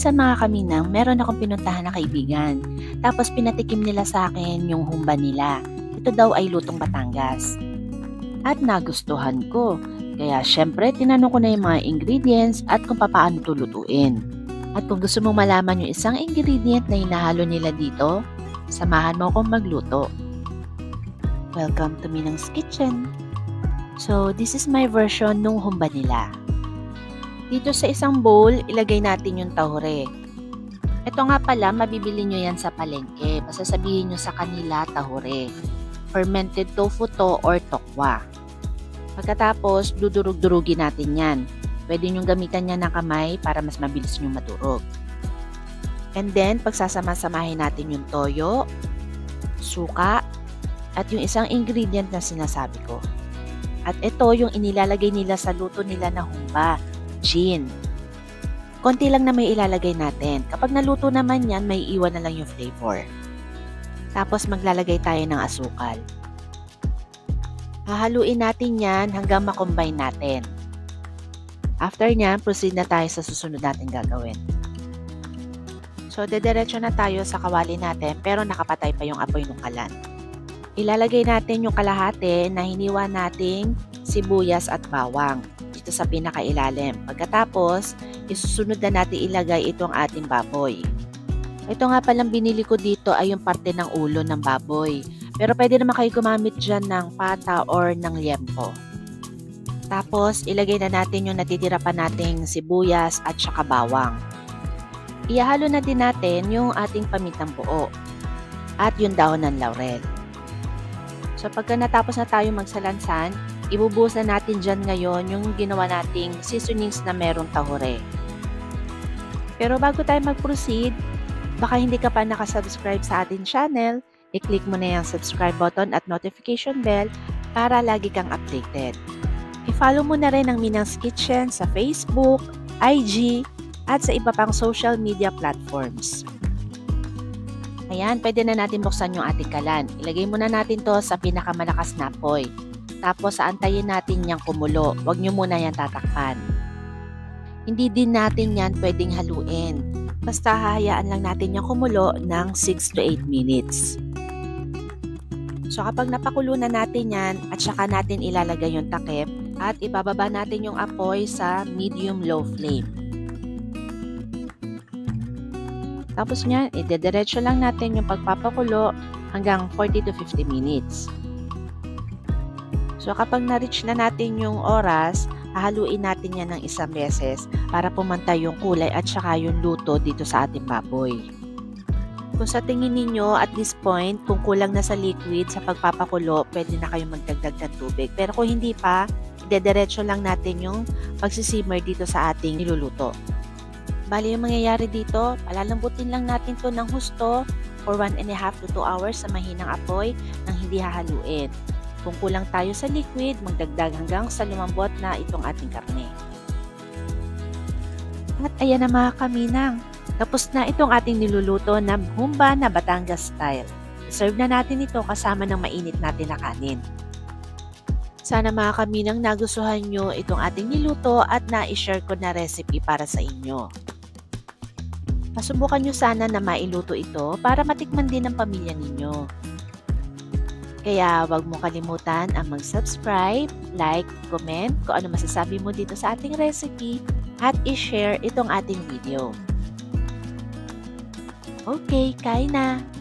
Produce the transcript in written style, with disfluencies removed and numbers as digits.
minsan mga kaminang, meron akong pinuntahan na kaibigan. Tapos pinatikim nila sa akin yung humba nila. Ito daw ay lutong Batangas. At nagustuhan ko. Kaya syempre, tinanong ko na yung mga ingredients at kung paano ito lutuin. At kung gusto mong malaman yung isang ingredient na hinahalo nila dito, samahan mo akong magluto. Welcome to Minang's Kitchen! So, this is my version nung humba nila. Dito sa isang bowl, ilagay natin yung tahure. Ito nga pala, mabibili nyo yan sa palengke. Basta sabihin nyo sa kanila tahure. Fermented tofu to or tokwa. Pagkatapos, dudurug-durugin natin yan. Pwede nyo gamitan yan ng kamay para mas mabilis nyo madurog. And then, pagsasama-samahin natin yung toyo, suka, at yung isang ingredient na sinasabi ko. At ito yung inilalagay nila sa luto nila na humba. Gin. Konti lang na may ilalagay natin. Kapag naluto naman yan, may iwan na lang yung flavor. Tapos maglalagay tayo ng asukal. Hahaluin natin yan hanggang makombine natin. After nyan, proceed na tayo sa susunod natin gagawin. So, dediretso na tayo sa kawali natin pero nakapatay pa yung apoy ng kalan. Ilalagay natin yung kalahati na hiniwa nating sibuyas at bawang dito sa pinakailalim. Pagkatapos, isusunod na natin ilagay itong ating baboy. Ito nga palang binili ko dito ay yung parte ng ulo ng baboy. Pero pwede naman kayo gumamit dyan ng pata or ng liempo. Tapos, ilagay na natin yung natitira pa nating sibuyas at saka bawang. Ihalo na din natin yung ating pamintang buo at yung dahon ng laurel. So, pagka natapos na tayo magsalansan, ibubuhos na natin dyan ngayon yung ginawa nating seasonings na merong tahure. Pero bago tayo mag-proceed, baka hindi ka pa nakasubscribe sa ating channel, i-click mo na yung subscribe button at notification bell para lagi kang updated. I-follow mo na rin ang Minang's Kitchen sa Facebook, IG, at sa iba pang social media platforms. Ayan, pwede na natin buksan yung ating kalan. Ilagay muna natin to sa pinakamalakas na apoy. Tapos, aantayin natin yung kumulo. Huwag nyo muna yan tatakpan. Hindi din natin yan pwedeng haluin. Basta hahayaan lang natin yung kumulo ng 6 to 8 minutes. So, kapag napakulo na natin yan, at saka natin ilalagay yung takip, at ibababa natin yung apoy sa medium-low flame. Tapos nyan, idediretso lang natin yung pagpapakulo hanggang 40 to 50 minutes. So kapag na-reach na natin yung oras, hahaluin natin yan ng isang beses para pumantay yung kulay at saka yung luto dito sa ating baboy. Kung sa tingin ninyo at this point, kung kulang na sa liquid sa pagpapakulo, pwede na kayong magdagdag ng tubig. Pero kung hindi pa, idediretso lang natin yung pagsisimmer dito sa ating niluluto. Bali yung mangyayari dito, palalambutin lang natin to ng husto for 1.5 to 2 hours sa mahinang apoy nang hindi hahaluin. Kung kulang tayo sa liquid, magdagdag hanggang sa lumambot na itong ating karne. At ayan na mga kaminang, tapos na itong ating niluluto na humba na Batangas style. Serve na natin ito kasama ng mainit natin na kanin. Sana mga kaminang nagustuhan nyo itong ating niluto at na-share ko na recipe para sa inyo. Masubukan nyo sana na mailuto ito para matikman din ng pamilya ninyo. Kaya wag mo kalimutan ang mag-subscribe, like, comment kung ano masasabi mo dito sa ating recipe at i-share itong ating video. Okay, kain na!